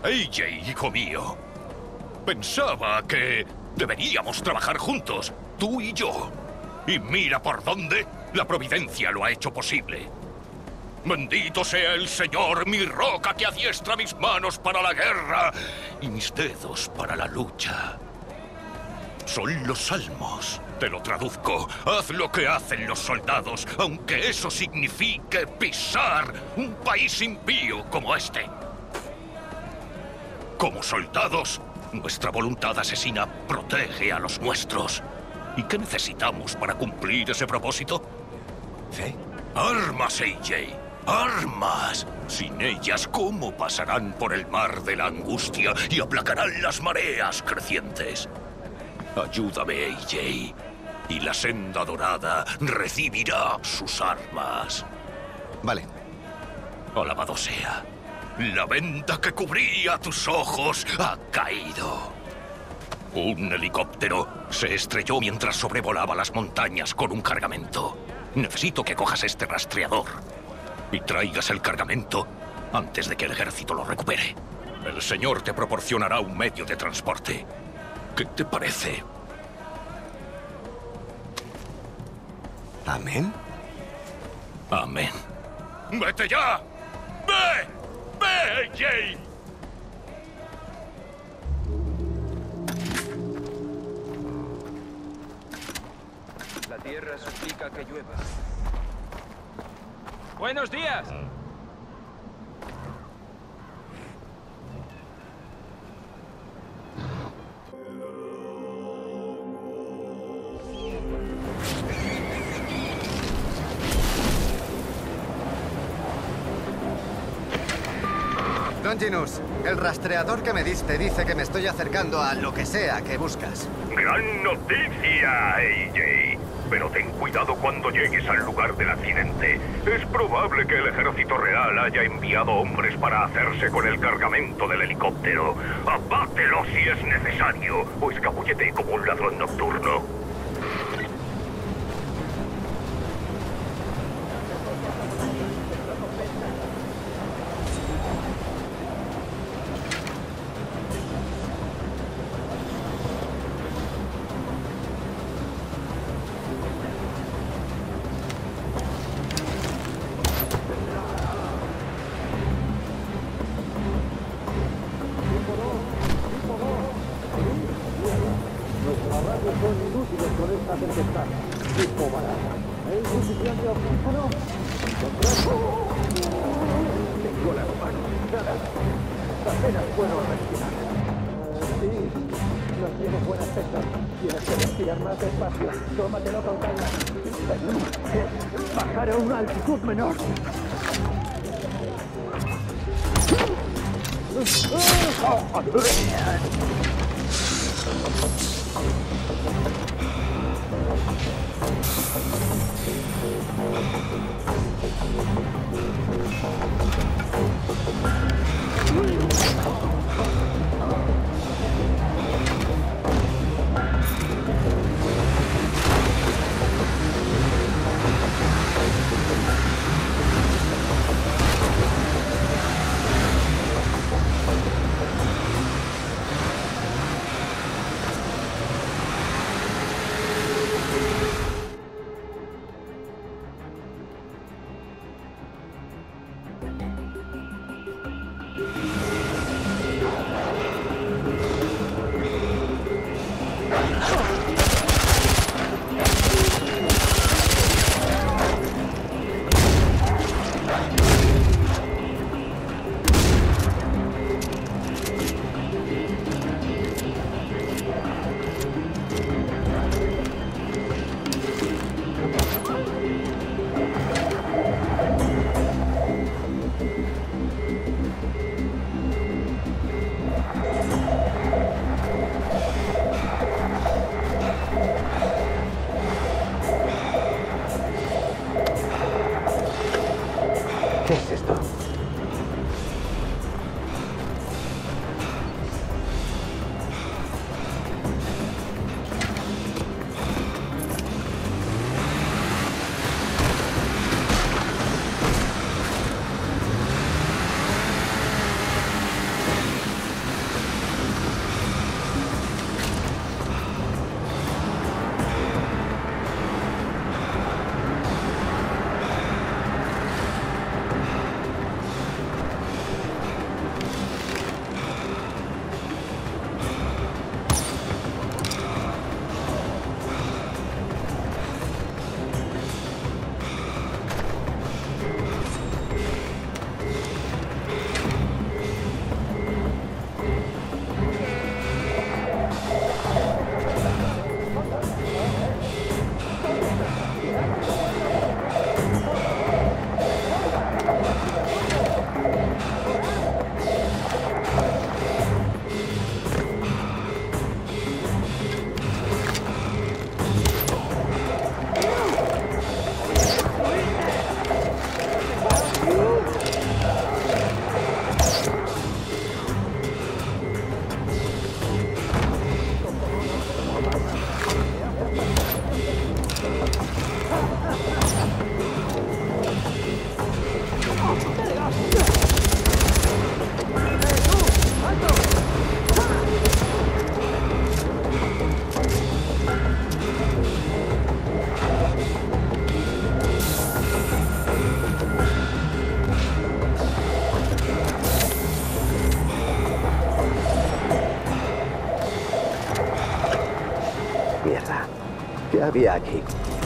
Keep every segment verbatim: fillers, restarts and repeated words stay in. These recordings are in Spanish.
A J, hijo mío. Pensaba que deberíamos trabajar juntos, tú y yo. Y mira por dónde la providencia lo ha hecho posible. Bendito sea el Señor, mi roca que adiestra mis manos para la guerra y mis dedos para la lucha. Son los salmos. Te lo traduzco. Haz lo que hacen los soldados, aunque eso signifique pisar un país impío como este. Como soldados, nuestra voluntad asesina protege a los nuestros. ¿Y qué necesitamos para cumplir ese propósito? ¿Fe? Armas, A J. Armas. Sin ellas, ¿cómo pasarán por el mar de la angustia y aplacarán las mareas crecientes? Ayúdame, A J, y la senda dorada recibirá sus armas. Vale. Alabado sea. La venda que cubría tus ojos ha caído. Un helicóptero se estrelló mientras sobrevolaba las montañas con un cargamento. Necesito que cojas este rastreador y traigas el cargamento antes de que el ejército lo recupere. El Señor te proporcionará un medio de transporte. ¿Qué te parece? ¿Amén? Amén. ¡Vete ya! ¡Ve! ¡Ve, A J! La tierra suplica que llueva. ¡Buenos días! Longinus, el rastreador que me diste dice que me estoy acercando a lo que sea que buscas. ¡Gran noticia, A J! Pero ten cuidado cuando llegues al lugar del accidente. Es probable que el ejército real haya enviado hombres para hacerse con el cargamento del helicóptero. ¡Abátelo si es necesario! O escabúllete como un ladrón nocturno. Bajar a una altitud menor. todavía aquí.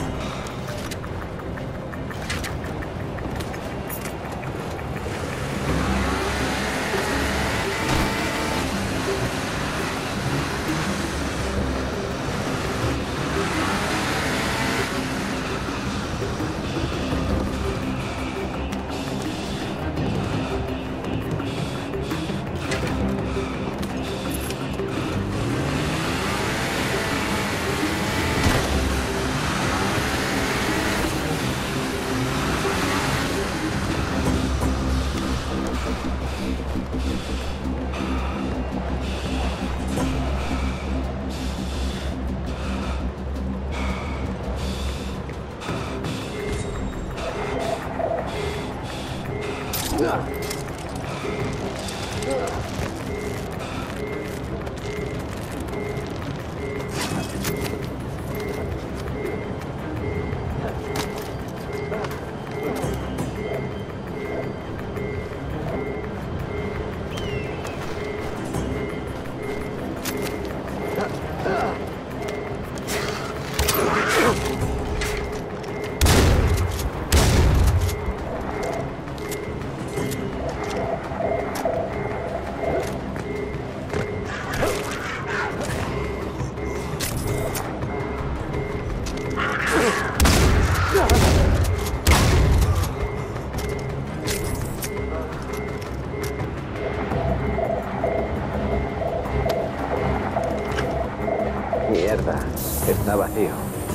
Mierda, está vacío.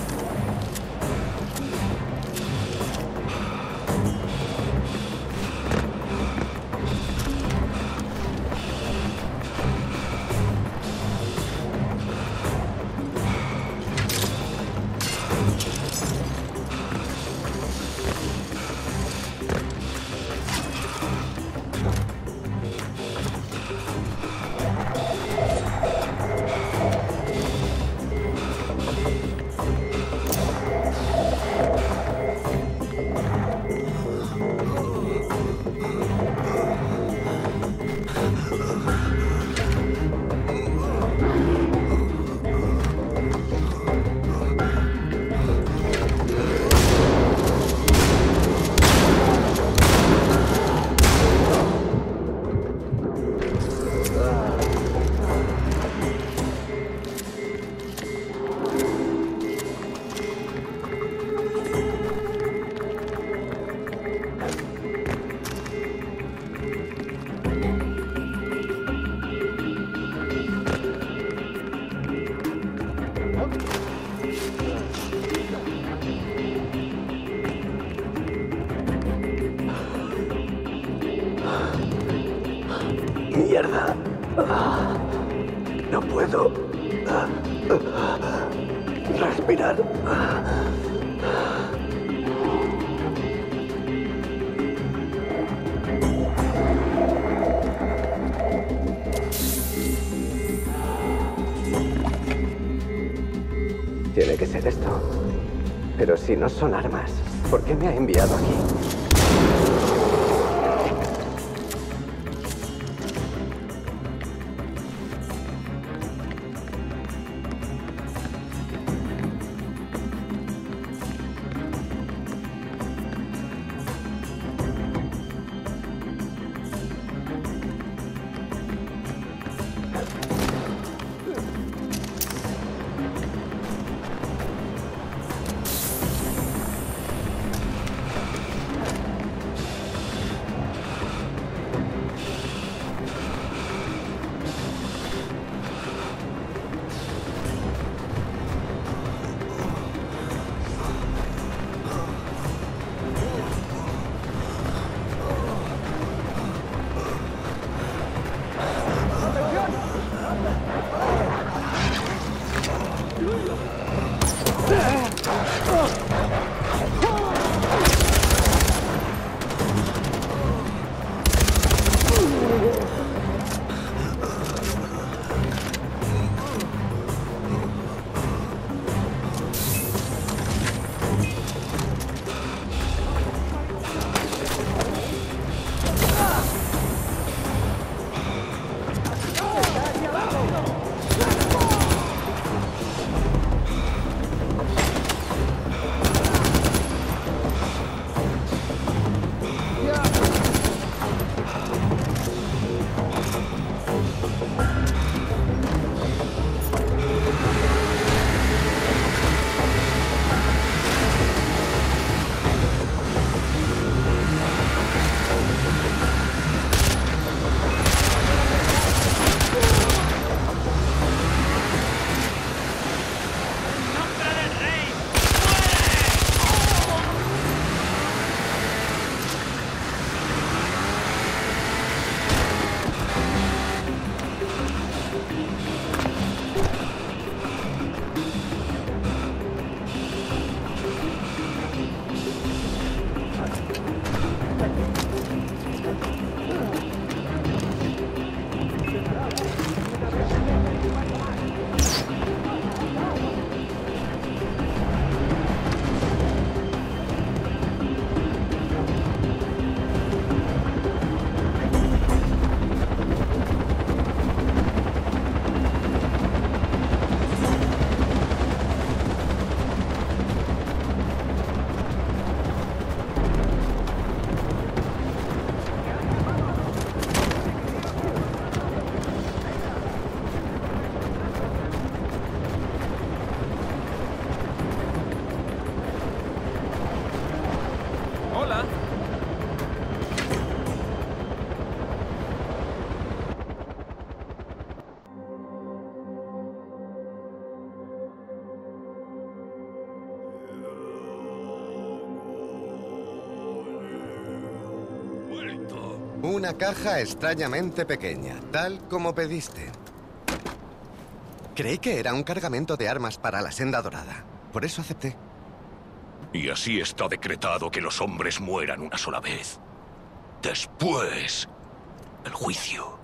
Mierda. No puedo respirar. Tiene que ser esto. Pero si no son armas, ¿por qué me ha enviado aquí? Una caja extrañamente pequeña, tal como pediste. Creí que era un cargamento de armas para la Senda Dorada. Por eso acepté. Y así está decretado que los hombres mueran una sola vez. Después, el juicio.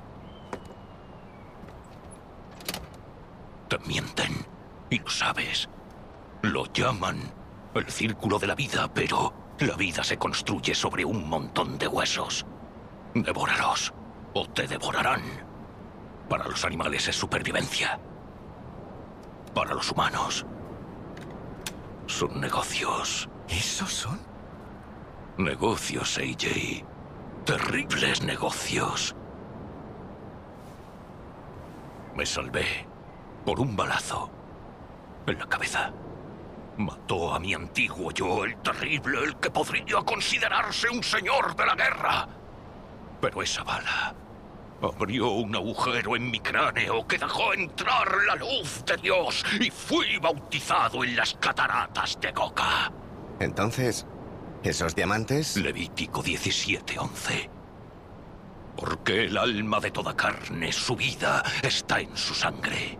Te mienten, y lo sabes. Lo llaman el círculo de la vida, pero la vida se construye sobre un montón de huesos. Devóralos, o te devorarán. Para los animales es supervivencia. Para los humanos son negocios. ¿Esos son? Negocios, A J. Terribles negocios. Me salvé por un balazo en la cabeza. Mató a mi antiguo yo, el terrible, el que podría considerarse un señor de la guerra. Pero esa bala abrió un agujero en mi cráneo que dejó entrar la luz de Dios y fui bautizado en las cataratas de Goka. Entonces, ¿esos diamantes? Levítico diecisiete once. Porque el alma de toda carne, su vida, está en su sangre.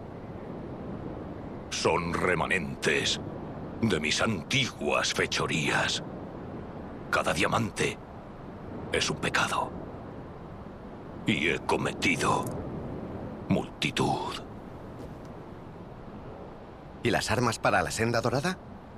Son remanentes de mis antiguas fechorías. Cada diamante es un pecado. Y he cometido multitud. ¿Y las armas para la Senda Dorada?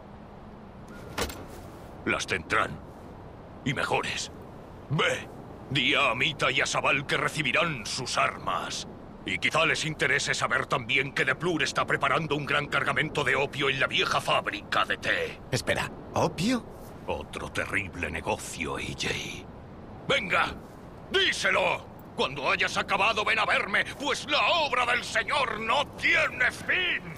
Las tendrán. Y mejores. Ve, di a Amita y a Sabal que recibirán sus armas. Y quizá les interese saber también que Deplur está preparando un gran cargamento de opio en la vieja fábrica de té. Espera, ¿opio? Otro terrible negocio, A J. ¡Venga! ¡Díselo! Cuando hayas acabado, ven a verme, pues la obra del Señor no tiene fin.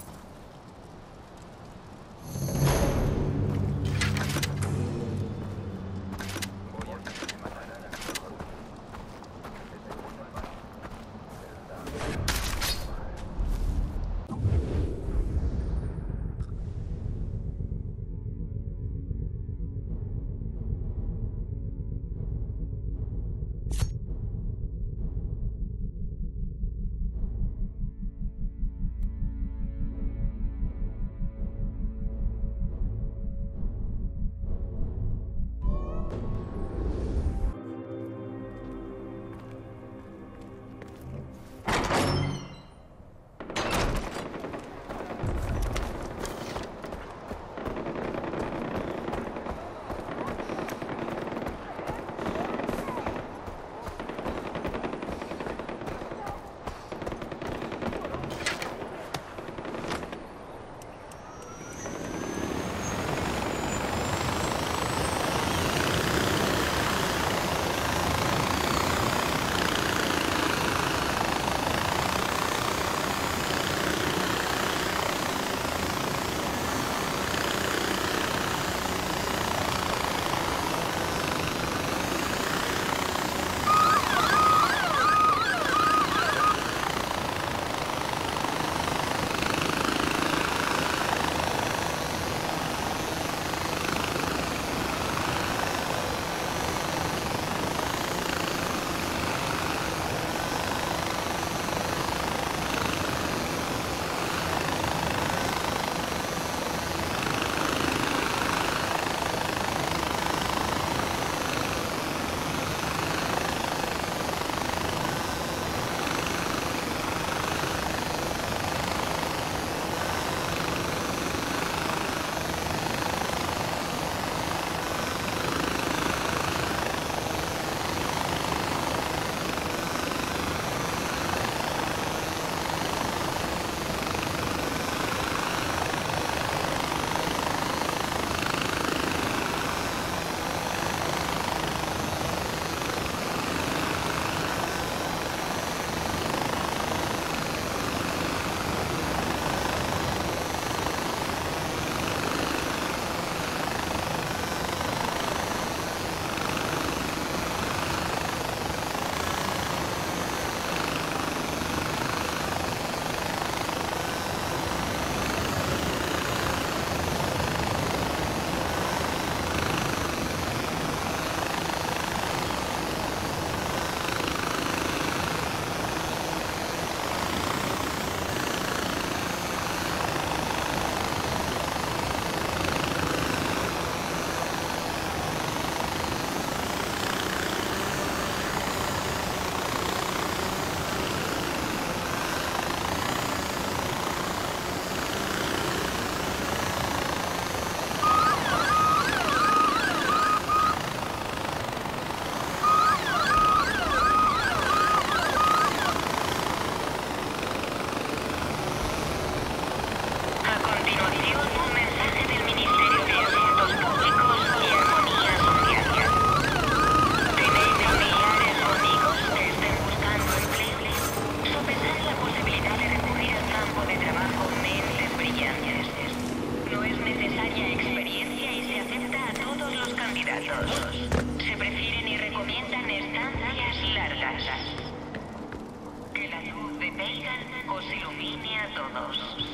candidatos. Se prefieren y recomiendan estancias largas. Que la luz de Pagan os ilumine a todos.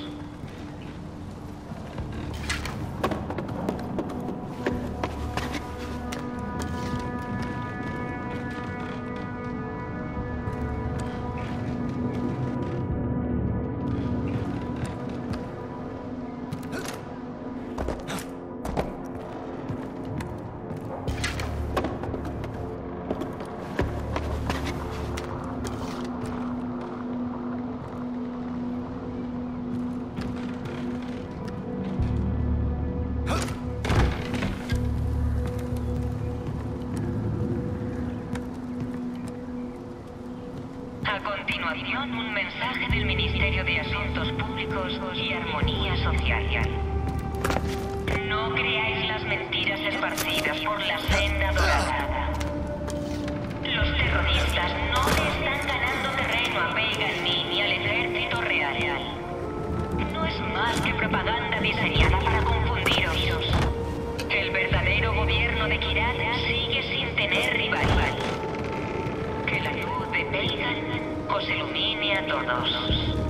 A continuación, un mensaje del Ministerio de Asuntos Públicos y Armonía Social. No creáis las mentiras esparcidas por la senda dorada. Los terroristas no le están ganando terreno a Pagan ni al ejército real. No es más que propaganda diseñada para confundiros. El verdadero gobierno de Kyrat sigue sin tener rival. Que la luz de Pagan os ilumine a todos.